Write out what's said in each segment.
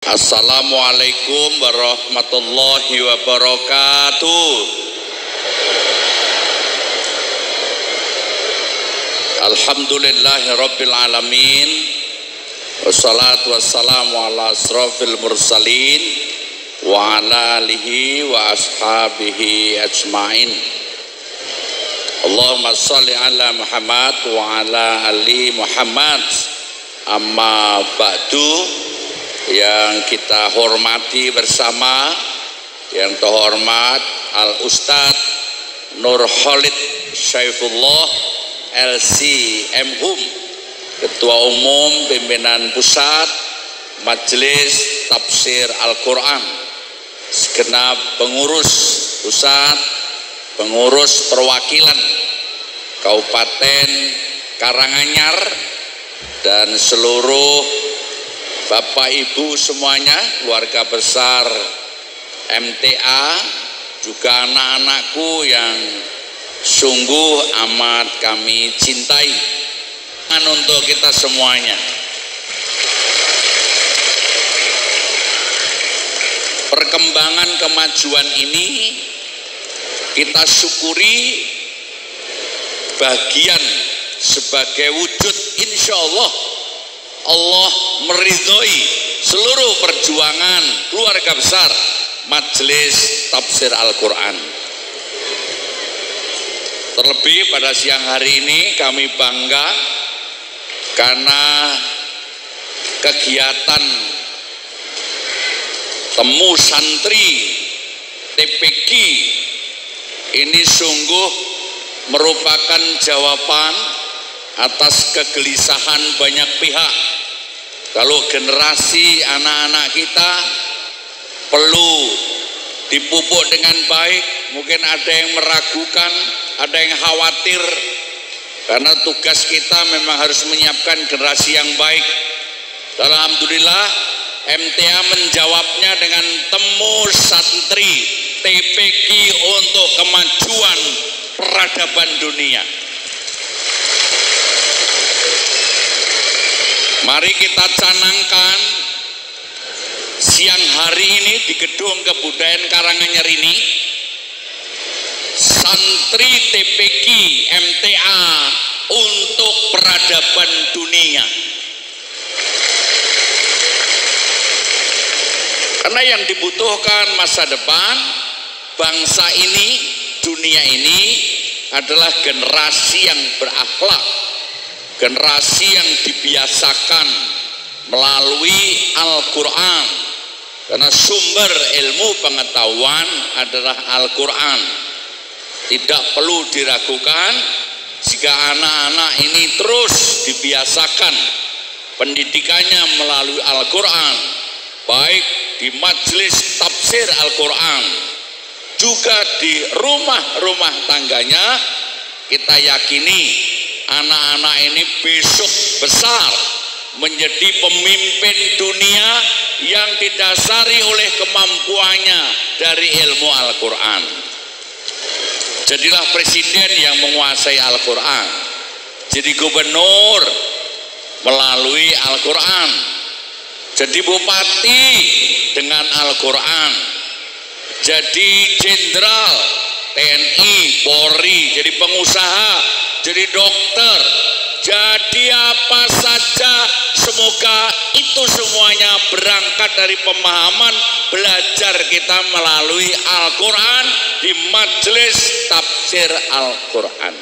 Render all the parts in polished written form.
Assalamualaikum warahmatullahi wabarakatuh. Alhamdulillahi rabbil alamin. Wassalatu wassalamu ala asrafil mursalin wa ala alihi wa ashabihi ajmain. Allahumma sholli ala Muhammad wa ala ali Muhammad. Amma ba'du. Yang kita hormati bersama, yang terhormat Al Ustadz Nur Khalid Syaifullah LC MHum, Ketua Umum Pimpinan Pusat Majelis Tafsir Al-Quran, segenap pengurus pusat, pengurus perwakilan Kabupaten Karanganyar, dan seluruh Bapak Ibu semuanya, keluarga besar MTA, juga anak-anakku yang sungguh amat kami cintai. Untuk kita semuanya, perkembangan kemajuan ini kita syukuri bagian sebagai wujud insya Allah meridhoi seluruh perjuangan keluarga besar Majelis Tafsir Al-Quran. Terlebih pada siang hari ini kami bangga karena kegiatan temu santri TPQ ini sungguh merupakan jawaban atas kegelisahan banyak pihak. Kalau generasi anak-anak kita perlu dipupuk dengan baik, mungkin ada yang meragukan, ada yang khawatir, karena tugas kita memang harus menyiapkan generasi yang baik. Alhamdulillah MTA menjawabnya dengan temu santri TPQ untuk kemajuan peradaban dunia. Mari kita canangkan siang hari ini di Gedung Kebudayaan Karanganyar ini, santri TPQ MTA untuk peradaban dunia. Karena yang dibutuhkan masa depan bangsa ini, dunia ini adalah generasi yang berakhlak, generasi yang dibiasakan melalui Al-Quran, karena sumber ilmu pengetahuan adalah Al-Quran. Tidak perlu diragukan jika anak-anak ini terus dibiasakan pendidikannya melalui Al-Quran, baik di majelis tafsir Al-Quran, juga di rumah-rumah tangganya. Kita yakini anak-anak ini besok besar menjadi pemimpin dunia yang didasari oleh kemampuannya dari ilmu Al-Quran. Jadilah presiden yang menguasai Al-Quran, jadi gubernur melalui Al-Quran, jadi bupati dengan Al-Quran, jadi jenderal TNI, Polri, jadi pengusaha, jadi dokter, jadi apa saja. Semoga itu semuanya berangkat dari pemahaman belajar kita melalui Al-Quran di majelis tafsir Al-Quran.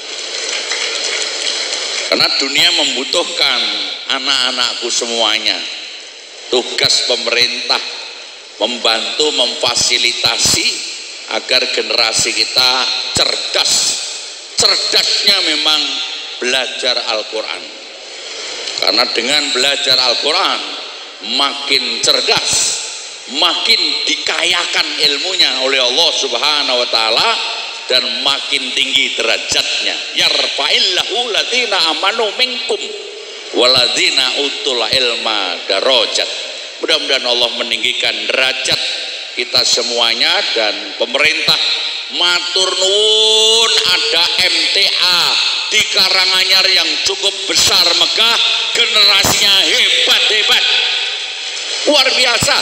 Karena dunia membutuhkan anak-anakku semuanya. Tugas pemerintah membantu, memfasilitasi agar generasi kita cerdas. Cerdasnya memang belajar Al-Quran, karena dengan belajar Al-Quran makin cerdas, makin dikayakan ilmunya oleh Allah Subhanahu wa Ta'ala, dan makin tinggi derajatnya. Yarfa'illahu ladina amanu minkum waladina utul ilma darajat. Mudah-mudahan Allah meninggikan derajat kita semuanya. Dan pemerintah matur nuwun, ada MTA di Karanganyar yang cukup besar, megah, generasinya hebat-hebat. luar biasa.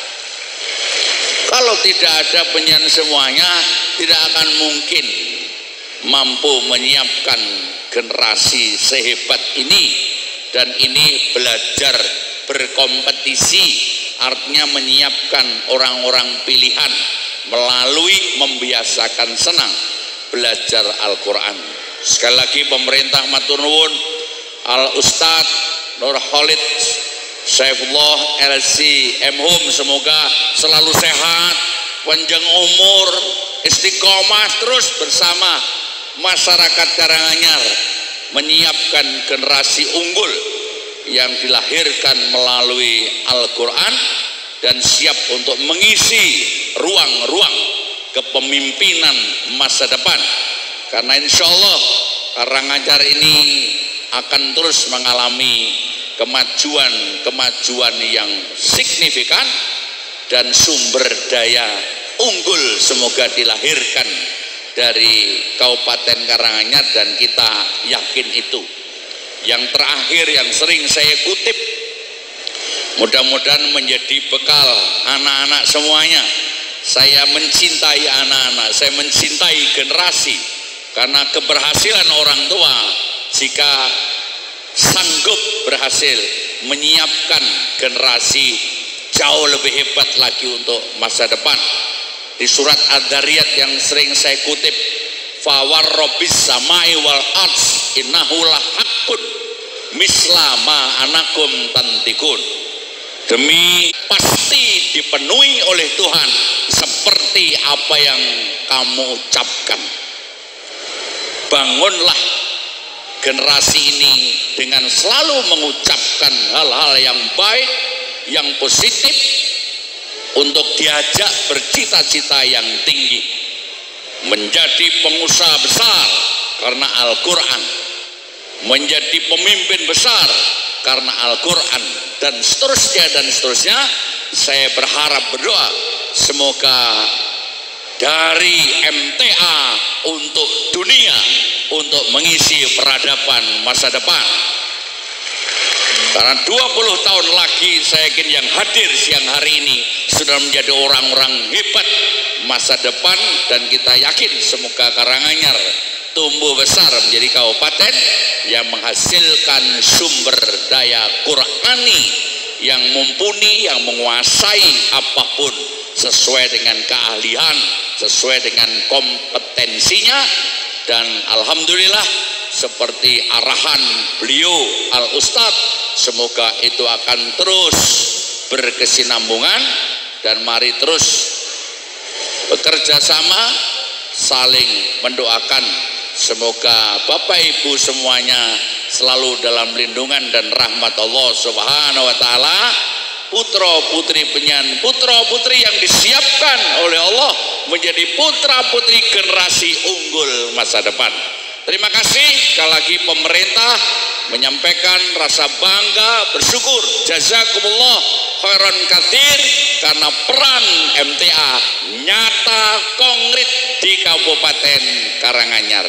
Kalau tidak ada penyanyi semuanya, tidak akan mungkin mampu menyiapkan generasi sehebat ini. Dan ini belajar berkompetisi, artinya menyiapkan orang-orang pilihan melalui membiasakan senang belajar Al-Quran. Sekali lagi pemerintah matur nuwun, Al Ustadz Nur Khalid Saifullah LC M.Hum, semoga selalu sehat, panjang umur, istiqomah terus bersama masyarakat Karanganyar menyiapkan generasi unggul yang dilahirkan melalui Al-Quran dan siap untuk mengisi ruang-ruang kepemimpinan masa depan. Karena insya Allah Karanganyar ini akan terus mengalami kemajuan yang signifikan dan sumber daya unggul semoga dilahirkan dari Kabupaten Karanganyar, dan kita yakin itu. Yang terakhir yang sering saya kutip, mudah-mudahan menjadi bekal anak-anak semuanya. Saya mencintai anak-anak, saya mencintai generasi, karena keberhasilan orang tua jika sanggup berhasil menyiapkan generasi jauh lebih hebat lagi untuk masa depan. Di surat Ad-Dariyat yang sering saya kutip, fawar robis samai wal arts innahu lahaqqun mislama anakum tantikun, demi pasti dipenuhi oleh Tuhan seperti apa yang kamu ucapkan. Bangunlah generasi ini dengan selalu mengucapkan hal-hal yang baik, yang positif, untuk diajak bercita-cita yang tinggi, menjadi pengusaha besar karena Al-Quran, menjadi pemimpin besar karena Al-Quran, dan seterusnya. Saya berharap, berdoa semoga dari MTA untuk dunia, untuk mengisi peradaban masa depan. Karena 20 tahun lagi saya yakin yang hadir siang hari ini sudah menjadi orang-orang hebat masa depan, dan kita yakin semoga Karanganyar tumbuh besar menjadi kabupaten yang menghasilkan sumber daya Qurani yang mumpuni, yang menguasai apapun sesuai dengan keahlian, sesuai dengan kompetensinya. Dan alhamdulillah seperti arahan beliau Al Ustadz, semoga itu akan terus berkesinambungan, dan mari terus bekerja sama, saling mendoakan. Semoga Bapak Ibu semuanya selalu dalam lindungan dan rahmat Allah Subhanahu wa taala. Putra putri penyan, putra putri yang disiapkan oleh Allah menjadi putra putri generasi unggul masa depan. Terima kasih sekali lagi pemerintah menyampaikan rasa bangga, bersyukur, jazakumullah khairan katsir, karena peran MTA nyata konkret di Kabupaten Karanganyar.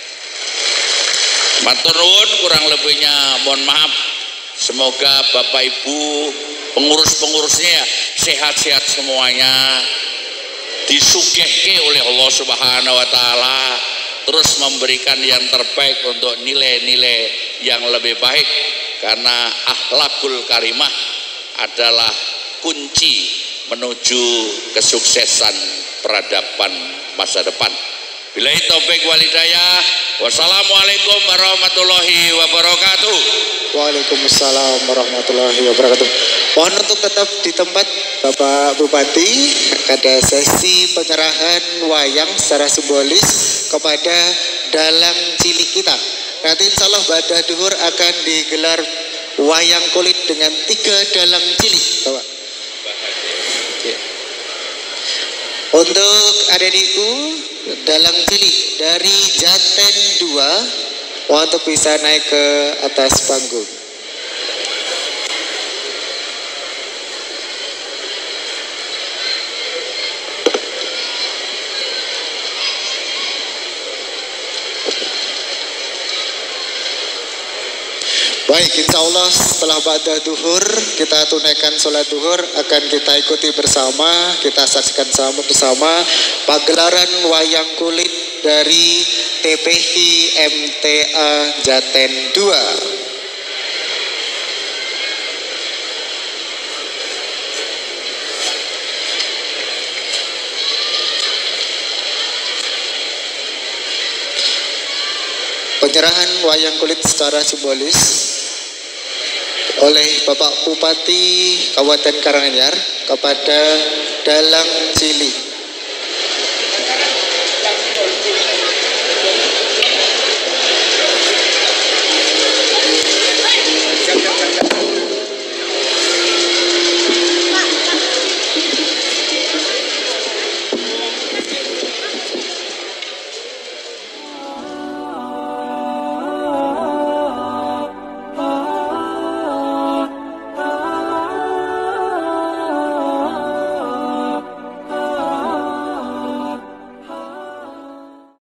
Matur nuwun, kurang lebihnya mohon maaf. Semoga Bapak Ibu pengurus-pengurusnya sehat-sehat semuanya, disugihke oleh Allah Subhanahu wa taala, terus memberikan yang terbaik untuk nilai-nilai yang lebih baik, karena akhlakul karimah adalah kunci menuju kesuksesan peradaban masa depan. Billahi taufik wal hidayah. Wassalamualaikum warahmatullahi wabarakatuh. Waalaikumsalam warahmatullahi wabarakatuh. Mohon untuk tetap di tempat Bapak Bupati. Ada sesi penyerahan wayang secara simbolis kepada dalang cilik kita. Nanti insya Allah pada duhur akan digelar wayang kulit dengan 3 dalang cilik, Bapak. Untuk adik-adikku dalang cilik dari Jaten 2 untuk bisa naik ke atas panggung. Baik, insya Allah setelah ba'da duhur kita tunaikan sholat duhur, akan kita ikuti bersama, kita saksikan sama bersama pagelaran wayang kulit dari TPI MTA Jaten 2. Penyerahan wayang kulit secara simbolis oleh Bapak Bupati Kabupaten Karanganyar kepada Dalang Cili.